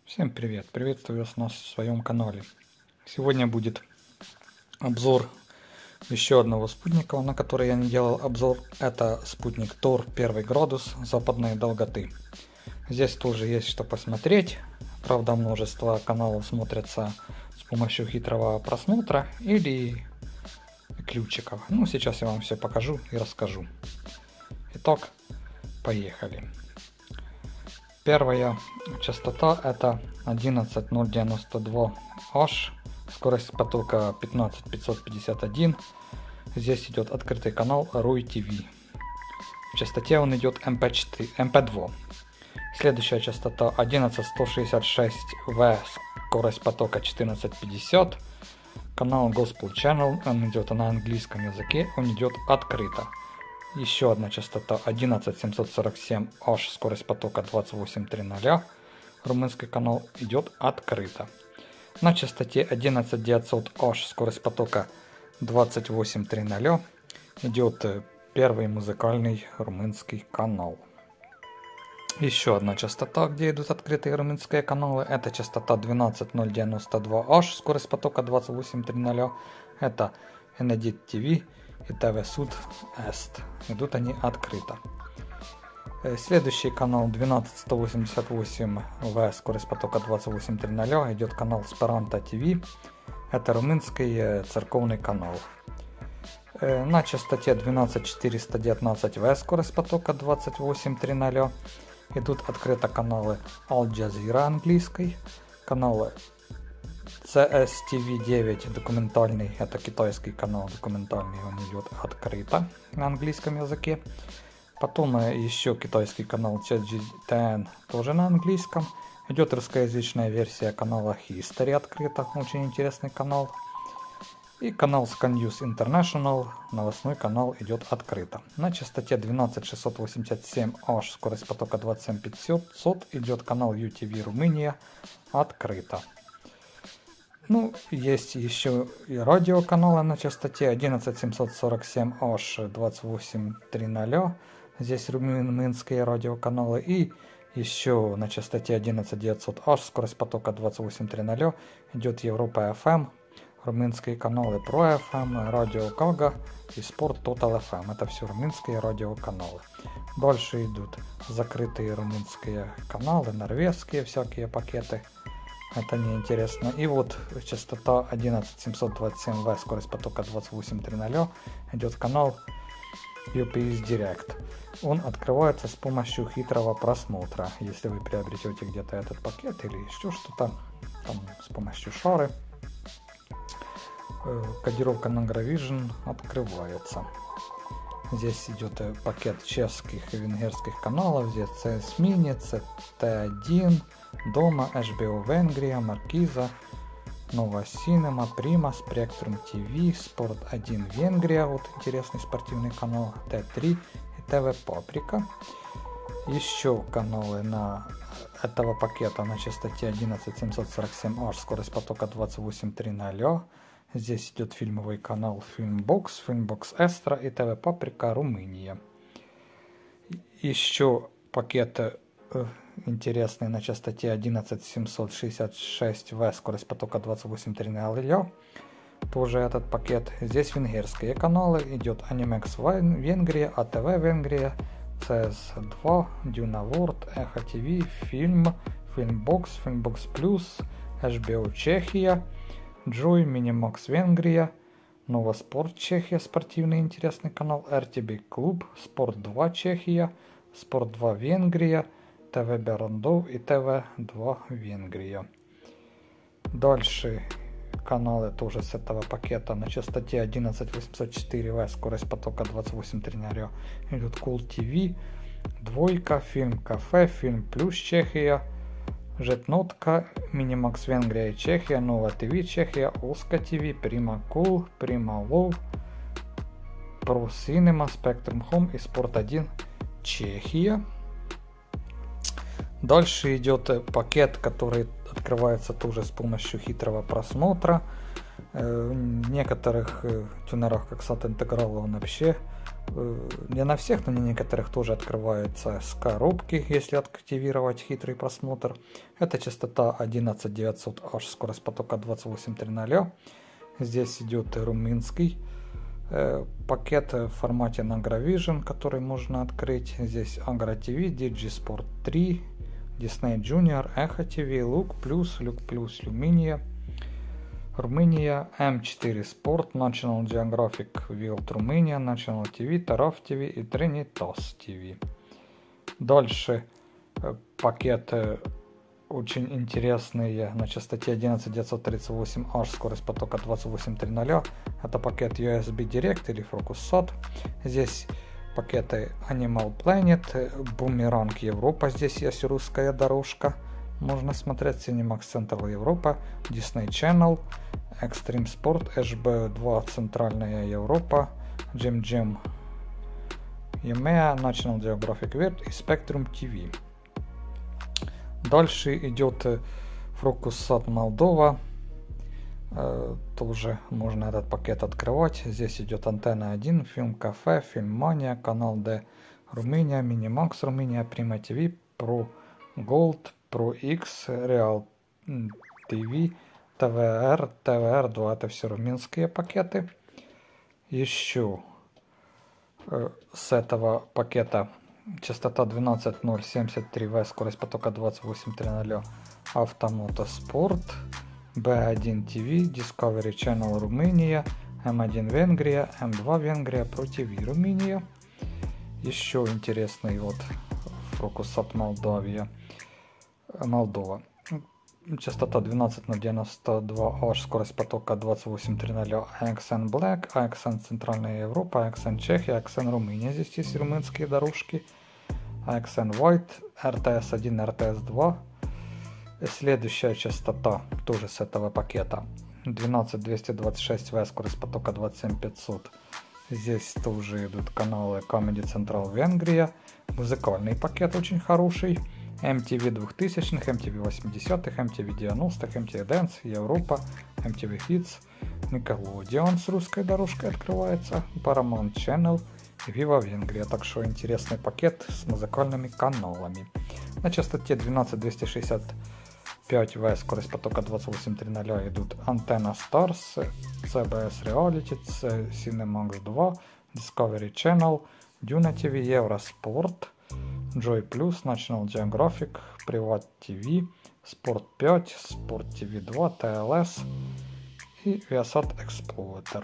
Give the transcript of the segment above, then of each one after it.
Всем привет! Приветствую вас на своем канале. Сегодня будет обзор еще одного спутника, на который я не делал обзор. Это спутник Тор 1 градус западной долготы. Здесь тоже есть что посмотреть. Правда, множество каналов смотрятся с помощью хитрого просмотра или ключиков. Ну, сейчас я вам все покажу и расскажу. Итак, поехали. Первая частота это 11092H, скорость потока 15551. Здесь идет открытый канал ROY TV. В частоте он идет MP2. Следующая частота 11166V, скорость потока 1450. Канал Gospel Channel, он идет на английском языке, он идет открыто. Еще одна частота 11747H, скорость потока 2830. Румынский канал идет открыто. На частоте 11900H, скорость потока 2830, идет первый музыкальный румынский канал. Еще одна частота, где идут открытые румынские каналы, это частота 12092H, скорость потока 2830. Это Enedit TV и ТВ Суд Эст. Идут они открыто. Следующий канал 12188В, скорость потока 2830, идет канал Speranța TV. Это румынский церковный канал. На частоте 12419В, скорость потока 2830, идут открыто каналы Al Jazeera английской, каналы CSTV9 документальный, это китайский канал документальный, он идет открыто на английском языке. Потом еще китайский канал CGTN, тоже на английском. Идет русскоязычная версия канала History открыто, очень интересный канал. И канал Sky News International, новостной канал, идет открыто. На частоте 12687H, скорость потока 27500, идет канал UTV Румыния, открыто. Ну, есть еще и радиоканалы на частоте 11747H 2830. Здесь румынские радиоканалы. И еще на частоте 11900H, скорость потока 2830, идет Европа FM, румынские каналы Pro FM, Радио Гага и Спорт Total FM. Это все румынские радиоканалы. Дальше идут закрытые румынские каналы, норвежские всякие пакеты. Это неинтересно. И вот частота 11727В, скорость потока 2830, идет канал UPS Direct. Он открывается с помощью хитрого просмотра. Если вы приобретете где-то этот пакет или еще что-то, там с помощью шары, кодировка на Nagravision открывается. Здесь идет пакет чешских и венгерских каналов. Здесь CS Mini, CT1, Дома, HBO Венгрия, Маркиза, Nova Cinema, Prima, Spectrum TV, Sport 1 Венгрия, вот интересный спортивный канал, T3 и ТВ Паприка. Еще каналы на этого пакета на частоте 11747H, скорость потока 2830. Здесь идет фильмовый канал Filmbox, Filmbox Extra и ТВ Паприка Румыния. Еще пакет интересный на частоте 11766В, скорость потока 2830. Тоже этот пакет. Здесь венгерские каналы. Идет Animax Венгрия, АТВ Венгрия, CS2, Duna World, Echo TV, Film, Filmbox, Filmbox Plus, HBO Чехия, Joy, Minimax Венгрия, Nova Sport Чехия, спортивный интересный канал, RTB Клуб, Sport 2 Чехия, Sport 2 Венгрия, ТВ Берандов и ТВ2 Венгрия. Дальше каналы тоже с этого пакета на частоте 11804В, скорость потока 2830, идут Cool TV, Двойка, Фильм Кафе, Фильм Плюс Чехия, Жетнотка, Minimax Венгрия и Чехия, Nova TV Чехия, Oska TV, Prima Cool, Prima Low, Pro Cinema, Spectrum Home и Sport 1 Чехия. Дальше идет пакет, который открывается тоже с помощью хитрого просмотра. В некоторых тюнерах, как SAT Integral, он вообще не на всех, но на некоторых тоже открывается с коробки, если активировать хитрый просмотр. Это частота 11900H, скорость потока 2830. Здесь идет румынский пакет в формате Nagravision, который можно открыть. Здесь Agra TV, Digisport 3, Disney Junior, Echo TV, Look+, Lumia, Румыния, M4 Sport, National Geographic Wild Румыния, National TV, Taraf TV и Trinitas TV. Дальше пакеты очень интересные на частоте 11938H, скорость потока 2830. Это пакет USB Direct или FocusSat. Здесь пакеты Animal Planet, Boomerang Европа, здесь есть русская дорожка. Можно смотреть Cinemax Central Европа, Disney Channel, Extreme Sport, HB2 Центральная Европа, Jim EMEA, National Geographic World и Spectrum TV. Дальше идет FocusSat Молдова. Тоже можно этот пакет открывать. Здесь идет антенна 1, Film Cafe, Filmmania, канал D Румыния, Minimax Румыния, Prima TV, Pro Gold, Pro X, Real TV, TVR, TVR2. Это все румынские пакеты. Еще с этого пакета частота 12073В, скорость потока 2830, Автомотоспорт, B1 TV, Discovery Channel Румыния, M1 Венгрия, M2 Венгрия, Pro TV Румыния. Еще интересный вот FocusSat Молдова. Частота 12092H, скорость потока 2830, AXN Black, AXN Центральная Европа, AXN Чехия, AXN Румыния. Здесь есть румынские дорожки. AXN White, RTS1, RTS2. Следующая частота тоже с этого пакета 12226В, скорость потока 27500. Здесь тоже идут каналы Comedy Central Венгрия. Музыкальный пакет очень хороший. MTV 2000-х, MTV 80-х, MTV 90-х, MTV Dance, Европа, MTV Hits, Nickelodeon с русской дорожкой открывается, Paramount Channel и Viva Венгрия. Так что интересный пакет с музыкальными каналами. На частоте 12265В, скорость потока 2830, идут Antenna Stars, CBS Reality, Cinemax 2, Discovery Channel, Duna TV, Eurosport, Joy+, National Geographic, Privat TV, Sport 5, Sport TV 2, TLS и Viasat Explorer.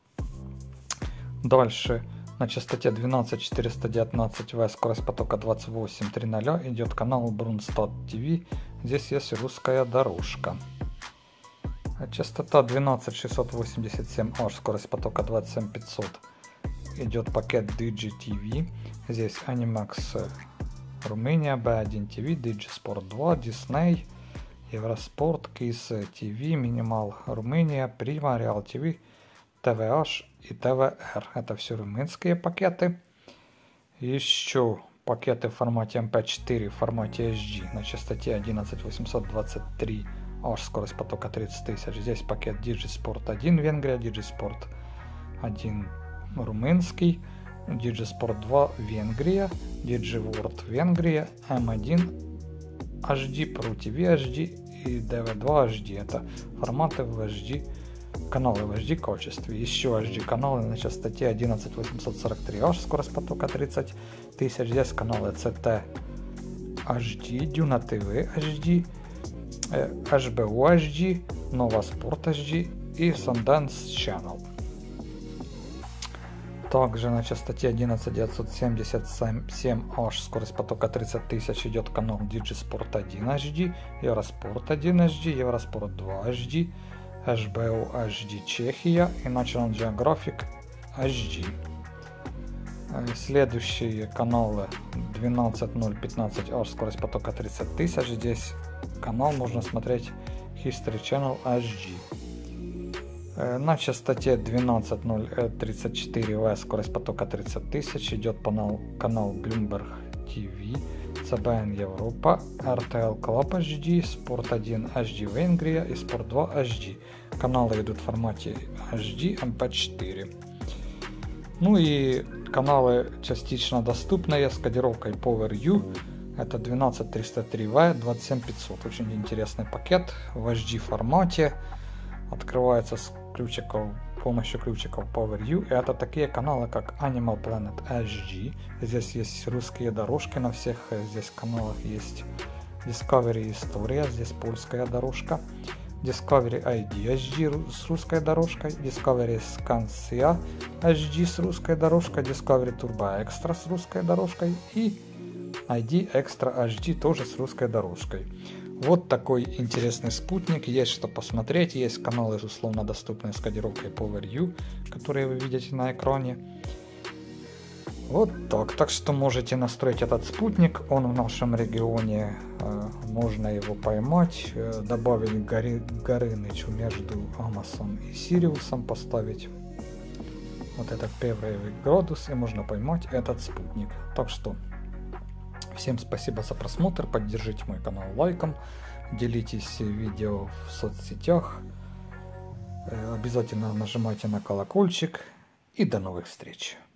Дальше на частоте 12419В, скорость потока 2830, идет канал Brunstad TV. Здесь есть русская дорожка. Частота 12687H, скорость потока 27500. Идет пакет DigiTV. Здесь Animax Румыния, B1 TV, Digisport 2, Disney, Eurosport, Kiss TV, Minimal Румыния, Prima, Real TV, TVH и TVR. Это все румынские пакеты. Еще пакеты в формате MP4, в формате HD на частоте 11823H, скорость потока 30 000. Здесь пакет Digisport 1 Венгрия, Digisport 1 румынский, Digisport 2 Венгрия, DigiWorld Венгрия, M1 HD, Pro TV HD и DV2 HD. Это форматы в HD, каналы в HD качестве. Еще HD каналы на частоте 11843H, скорость потока 30 000. Здесь каналы CT HD, Duna TV HD, HBO HD, Nova Sport HD и Sundance Channel. Также на частоте 11977H, скорость потока 30 000, идет канал Digisport 1 HD, Eurosport 1 HD, Eurosport 2 HD, HBO HD Чехия и National Geographic HD. Следующие каналы 12015H, скорость потока 30 000. Здесь канал можно смотреть History Channel HD. На частоте 12034В, скорость потока 30 000, идет канал Bloomberg TV, CBN Европа, RTL Club HD, Sport 1 HD Венгрия и Sport 2 HD. Каналы идут в формате HD MP4. Ну и каналы частично доступные с кодировкой PowerU. Это 12303V 27500. Очень интересный пакет в HD формате. Открывается с помощью ключиков PowerU. И это такие каналы, как Animal Planet HD. Здесь есть русские дорожки на всех. Здесь каналах есть Discovery История. Здесь польская дорожка. Discovery ID HD с русской дорожкой. Discovery Scansia HD с русской дорожкой. Discovery Turbo Extra с русской дорожкой. И ID Extra HD тоже с русской дорожкой. Вот такой интересный спутник. Есть что посмотреть. Есть каналы условно доступные с кодировкой PowerU, которые вы видите на экране. Вот так. Так что можете настроить этот спутник. Он в нашем регионе. Можно его поймать. Добавить Горынычу между Amazon и Сириусом. Поставить вот этот первый градус. И можно поймать этот спутник. Так что всем спасибо за просмотр, поддержите мой канал лайком, делитесь видео в соцсетях, обязательно нажимайте на колокольчик и до новых встреч.